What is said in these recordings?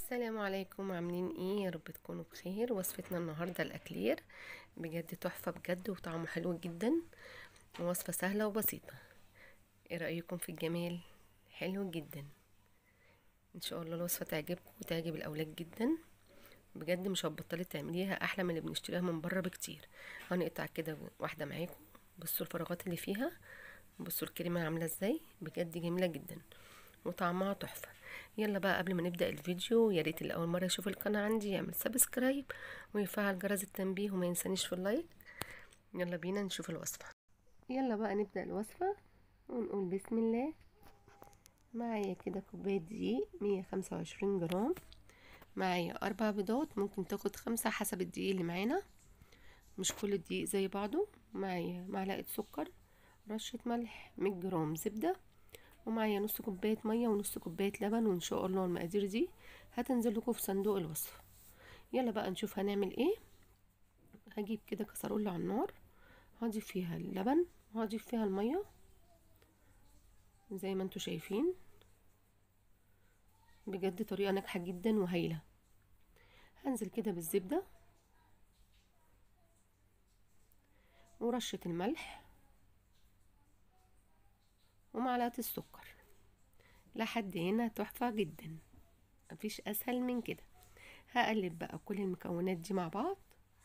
السلام عليكم، عاملين ايه؟ يا رب تكونوا بخير. وصفتنا النهارده الاكلير بجد تحفه بجد وطعمه حلو جدا، ووصفه سهله وبسيطه. ايه رايكم في الجمال؟ حلو جدا. ان شاء الله الوصفه تعجبكم وتعجب الاولاد جدا. بجد مش هتبطلي تعمليها، احلى من اللي بنشتريها من بره بكتير. هنقطع كده واحده معاكم. بصوا الفراغات اللي فيها، بصوا الكريمه عامله ازاي، بجد جميله جدا وطعمها تحفه. يلا بقى قبل ما نبدأ الفيديو، يا ريت اللي اول مره يشوف القناه عندي يعمل سبسكرايب ويفعل جرس التنبيه وما ينسانيش في اللايك. يلا بينا نشوف الوصفه. يلا بقى نبدأ الوصفه ونقول بسم الله. معايا كده كوبايه دقيق 125 جرام، معايا 4 بيضات، ممكن تاخد 5 حسب الدقيق اللي معانا، مش كل الدقيق زي بعضه. معايا معلقه سكر، رشه ملح، 100 جرام زبده، ومعايا نص كوبايه ميه ونص كوبايه لبن. وان شاء الله المقادير دي هتنزل لكم في صندوق الوصف. يلا بقى نشوف هنعمل ايه. هجيب كده كسرولة على النار، هضيف فيها اللبن وهضيف فيها الميه زي ما انتوا شايفين. بجد طريقه ناجحه جدا وهايله. هنزل كده بالزبده ورشه الملح ومعلقه السكر. لحد هنا تحفه جدا، مفيش اسهل من كده. هقلب بقى كل المكونات دي مع بعض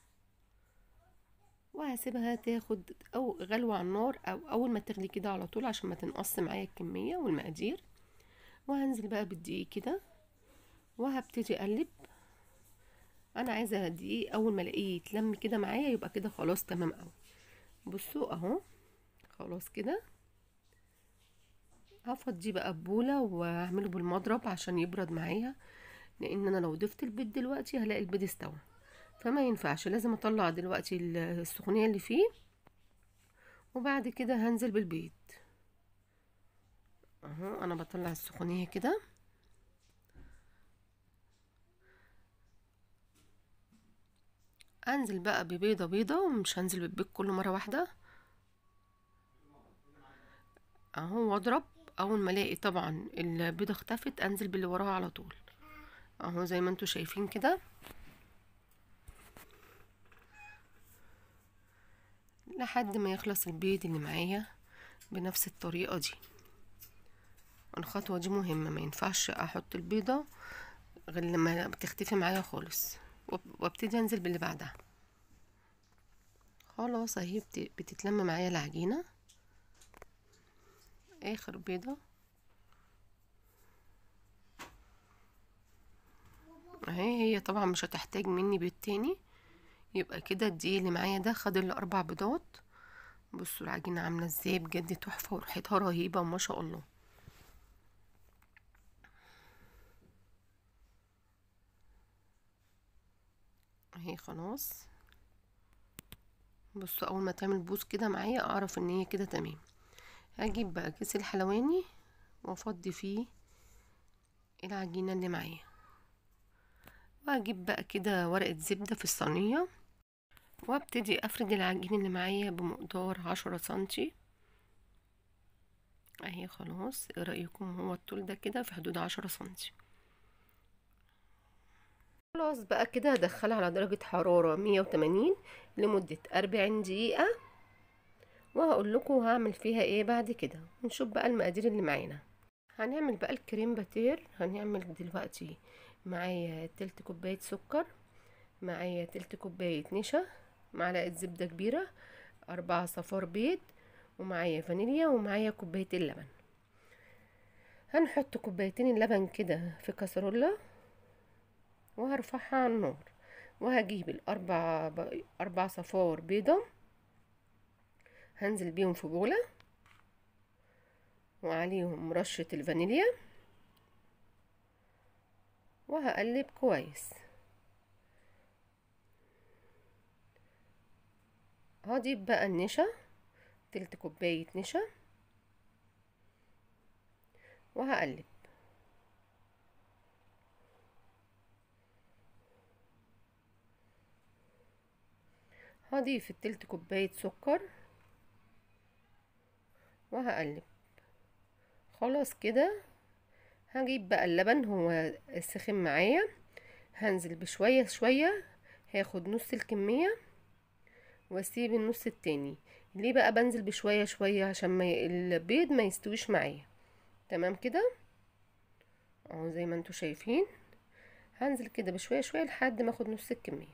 وهسيبها تاخد او غلوة على النار، او اول ما تغلي كده على طول عشان ما تنقص معايا الكمية والمقادير. وهنزل بقى بالدقيق كده وهبتدي اقلب. انا عايزة الدقيق اول ما الاقيه يتلم كده معايا يبقى كده خلاص تمام قوي. بصوا اهو خلاص كده. هفضيه بقى ببولة واعمله بالمضرب عشان يبرد معايا، لان انا لو ضفت البيض دلوقتي هلاقي البيض استوى، فما ينفعش، لازم اطلع دلوقتي السخونية اللي فيه وبعد كده هنزل بالبيض. اهو انا بطلع السخونية كده. انزل بقى ببيضة بيضة، ومش هنزل بالبيض كله مرة واحدة اهو، واضرب. اول ما الاقي طبعا البيضة اختفت انزل باللي وراها على طول اهو زي ما انتوا شايفين كده، لحد ما يخلص البيض اللي معايا بنفس الطريقة دي. الخطوة دي مهمة، ما ينفعش احط البيضة غير لما بتختفي معايا خالص، وابتدي انزل باللي بعدها. خلاص اهي بتتلم معايا العجينة. اخر بيضة اهي، هي طبعا مش هتحتاج مني بيض تاني. يبقى كده الدقيق اللي معايا ده خد ال4 بيضات. بصوا العجينة عاملة ازاي، بجد تحفة وريحتها رهيبة ما شاء الله. اهي خلاص. بصوا اول ما تعمل بوز كده معايا اعرف ان هي كده تمام. هجيب بقى كيس الحلواني وافضي فيه العجينة اللي معايا، وهجيب بقى كده ورقة زبدة في الصينية وابتدي افرد العجين اللي معايا بمقدار 10 سنتي. اهي خلاص. ايه رأيكم؟ هو الطول ده كده في حدود 10 سنتي. خلاص بقى كده هدخلها على درجة حرارة 180 لمدة 40 دقيقة، وهقول لكم هعمل فيها ايه بعد كده. نشوف بقى المقادير اللي معانا. هنعمل بقى الكريم باتير. هنعمل دلوقتي معايا تلت كوباية سكر، معايا تلت كوباية نشا، معلقة زبدة كبيرة، 4 صفار بيض، ومعايا فانيليا، ومعايا كوباية اللبن. هنحط كوبايتين اللبن كده في كسرولة وهرفعها على النار، وهجيب اربع صفار بيضة هنزل بيهم في بولة وعليهم رشة الفانيليا وهقلب كويس. هضيف بقى النشا، تلت كوباية نشا، وهقلب. هضيف التلت كوباية سكر وهقلب. خلاص كده هجيب بقى اللبن، هو سخن معايا، هنزل بشوية شوية، هاخد نص الكمية واسيب النص التاني. ليه بقى بنزل بشوية شوية؟ عشان البيض ما يستويش معايا. تمام كده اهو زي ما انتوا شايفين، هنزل كده بشوية شوية لحد ما اخد نص الكمية.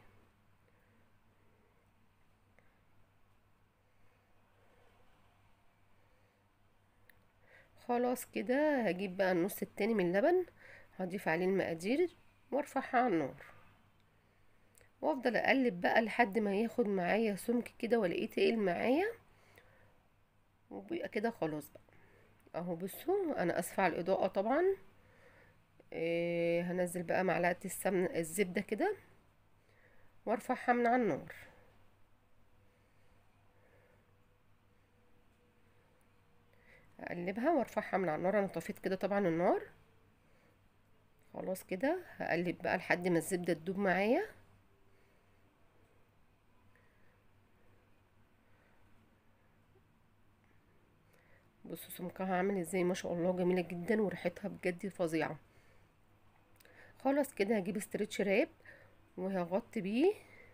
خلاص كده هجيب بقى النص التاني من اللبن، هضيف عليه المقادير وارفعها على النار، وافضل اقلب بقى لحد ما ياخد معايا سمك كده والاقيه تقيل معايا، وبيبقى كده خلاص بقى. اهو بصوا، انا اسفه على الاضاءه طبعا. هنزل بقى معلقه الزبده كده وارفعها من على النار. اقلبها وارفعها من على النار. انا طفيت كده طبعا النار. خلاص كده هقلب بقى لحد ما الزبده تدوب معايا. بصوا سمكها عامل ازاي، ما شاء الله جميله جدا وريحتها بجد فظيعه. خلاص كده هجيب استرتش راب وهغطي بيه،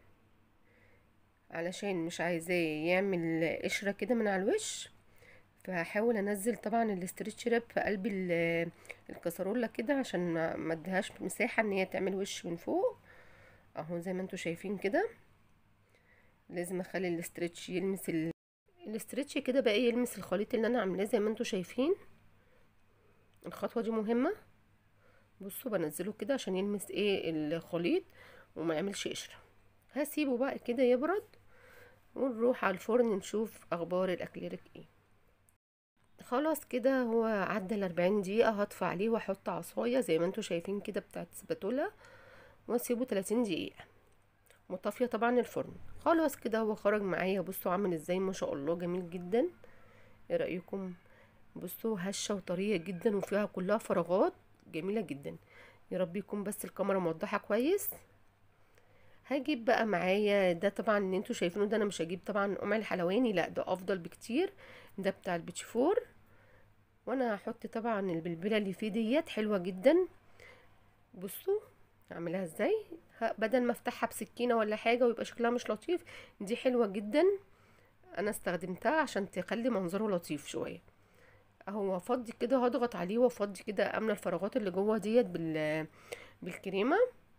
علشان مش عايزاه يعمل قشره كده من على الوش. فهحاول انزل طبعا الاسترتش راب في قلب الكسرولة كده، عشان ما اديهاش مساحه ان هي تعمل وش من فوق. اهو زي ما انتوا شايفين كده، لازم اخلي الاسترتش يلمس الاسترتش كده بقى يلمس الخليط اللي انا عاملاه زي ما انتوا شايفين. الخطوه دي مهمه. بصوا بنزله كده عشان يلمس الخليط وما يعملش قشره. هسيبه بقى كده يبرد ونروح على الفرن نشوف اخبار الاكليريك ايه. خلاص كده هو عدى ال40 دقيقة. هطفي عليه واحط عصاية زي ما انتوا شايفين كده بتاعت سباتولا، واسيبه 30 دقيقة مطفية طبعا الفرن. خلاص كده هو خرج معايا. بصوا عامل ازاي، ما شاء الله جميل جدا. ايه رأيكم؟ بصوا هشة وطرية جدا وفيها كلها فراغات جميلة جدا. يا رب يكون بس الكاميرا موضحة كويس. هجيب بقى معايا ده طبعا اللي انتوا شايفينه ده، انا مش هجيب طبعا قمع الحلواني، لا ده افضل بكتير، ده بتاع البيتشفور. وانا هحط طبعا البلبله اللي فيه ديت حلوه جدا. بصوا اعملها ازاي، بدل ما افتحها بسكينه ولا حاجه ويبقى شكلها مش لطيف، دي حلوه جدا. انا استخدمتها عشان تخلي منظره لطيف شويه. اهو افضي كده، هضغط عليه وافضي كده، املى الفراغات اللي جوه ديت بالكريمه.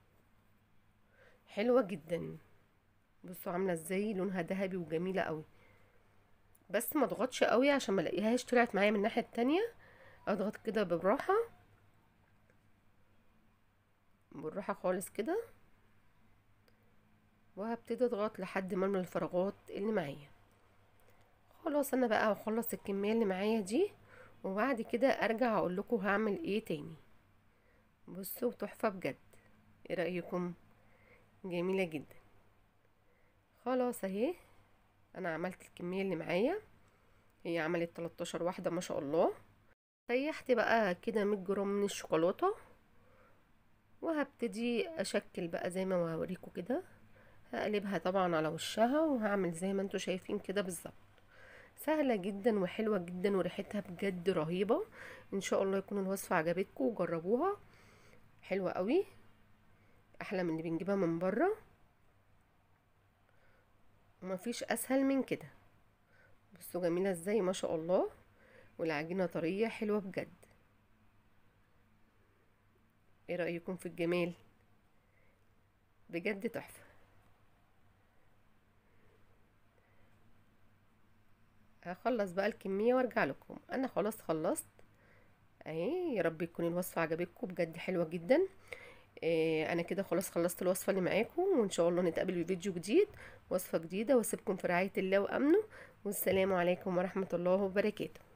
حلوه جدا. بصوا عامله ازاي، لونها ذهبي وجميله قوي. بس ما اضغطش قوي عشان ما الاقيهاش طلعت معايا من الناحيه التانية. اضغط كده بالراحه، بالراحه خالص كده، وهبتدي اضغط لحد ما املى الفراغات اللي معايا. خلاص انا بقى هخلص الكميه اللي معايا دي، وبعد كده ارجع اقول لكم هعمل ايه تاني. بصوا تحفه بجد. ايه رايكم؟ جميله جدا. خلاص اهي انا عملت الكميه اللي معايا، هي عملت 13 واحده ما شاء الله. ريحت بقى كده 100 جرام من الشوكولاته، وهبتدي اشكل بقى زي ما هوريكم كده. هقلبها طبعا على وشها وهعمل زي ما انتوا شايفين كده بالظبط. سهلة جدا وحلوة جدا وريحتها بجد رهيبة. ان شاء الله يكون الوصفة عجبتكم وجربوها. حلوة قوي، احلى من اللي بنجيبها من بره، ومفيش اسهل من كده. بصوا جميلة ازاي ما شاء الله، والعجينة طرية حلوة بجد. ايه رأيكم في الجمال؟ بجد تحفة. هخلص بقى الكمية وارجع لكم. انا خلاص خلصت اهي. يا رب يكون الوصفة عجبتكم، بجد حلوة جدا. انا كده خلاص خلصت الوصفة اللي معاكم، وان شاء الله نتقابل في فيديو جديد، وصفة جديدة، واسيبكم في رعاية الله وامنه، والسلام عليكم ورحمة الله وبركاته.